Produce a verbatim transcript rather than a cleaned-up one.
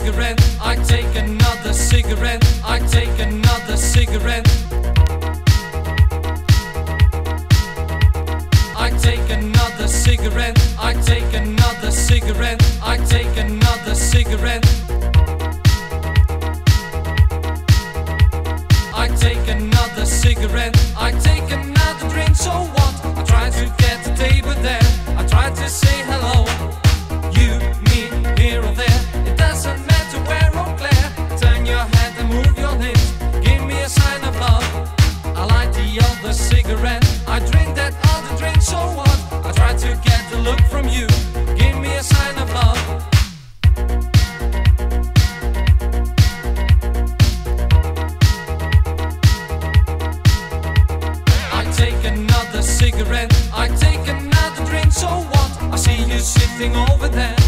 cigarette. I take another cigarette. I take another cigarette. I take another cigarette. I take another cigarette. I take another cigarette. I take another cigarette. I take another drink. So what? I try to get the table there. I try to say hello. You, me, here or there. It doesn't matter where or Claire. Turn your head and move your lips. Give me a sign of love. I light the other cigarette. I drink that other drink. So what? I try to get the look from you. Give me a sign of love. I take another cigarette. I take another drink. So what? I see you sitting over there.